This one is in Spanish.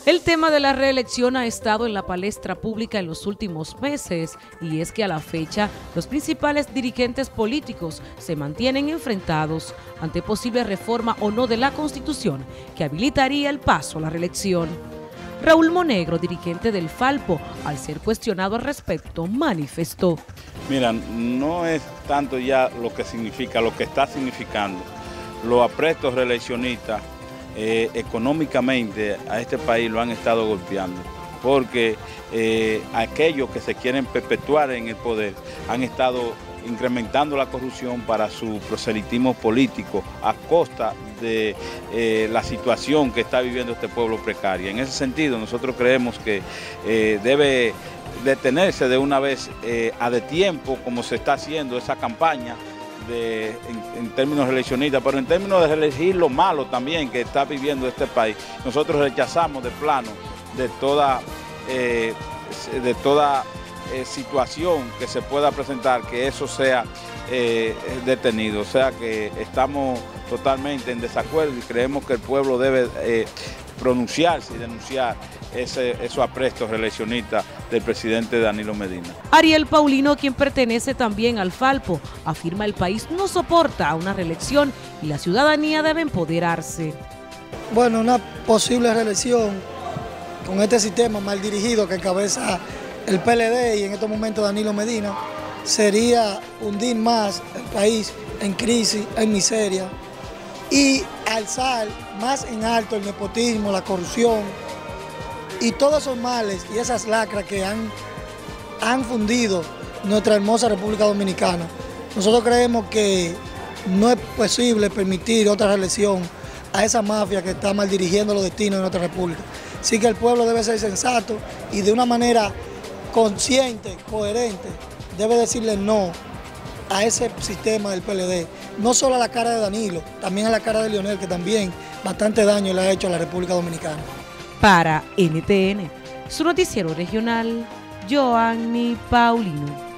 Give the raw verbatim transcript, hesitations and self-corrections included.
El tema de la reelección ha estado en la palestra pública en los últimos meses y es que a la fecha los principales dirigentes políticos se mantienen enfrentados ante posible reforma o no de la Constitución que habilitaría el paso a la reelección. Raúl Monegro, dirigente del Falpo, al ser cuestionado al respecto, manifestó: Mira, no es tanto ya lo que significa, lo que está significando. Los aprestos reeleccionistas eh, económicamente a este país lo han estado golpeando, porque eh, aquellos que se quieren perpetuar en el poder han estado incrementando la corrupción para su proselitismo político a costa de eh, la situación que está viviendo este pueblo precaria. En ese sentido, nosotros creemos que eh, debe detenerse de una vez eh, a de tiempo, como se está haciendo esa campaña de, en, en términos reeleccionistas, pero en términos de reelegir lo malo también que está viviendo este país. Nosotros rechazamos de plano de toda, eh, de toda eh, situación que se pueda presentar que eso sea eh, detenido. O sea que estamos totalmente en desacuerdo y creemos que el pueblo debe eh, pronunciarse y denunciar ese, esos aprestos reeleccionistas del presidente Danilo Medina. Ariel Paulino, quien pertenece también al Falpo, afirma el país no soporta una reelección y la ciudadanía debe empoderarse. Bueno, una posible reelección con este sistema mal dirigido que encabeza el P L D y en estos momentos Danilo Medina sería hundir más el país en crisis, en miseria y alzar más en alto el nepotismo, la corrupción y todos esos males y esas lacras que han, han fundido nuestra hermosa República Dominicana. Nosotros creemos que no es posible permitir otra reelección a esa mafia que está mal dirigiendo los destinos de nuestra República. Así que el pueblo debe ser sensato y de una manera consciente, coherente, debe decirle no a ese sistema del P L D, no solo a la cara de Danilo, también a la cara de Leonel, que también bastante daño le ha hecho a la República Dominicana. Para N T N, su noticiero regional, Joanny Paulino.